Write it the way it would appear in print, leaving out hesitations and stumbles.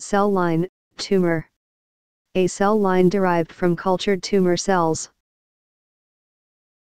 Cell line, tumor. A cell line derived from cultured tumor cells.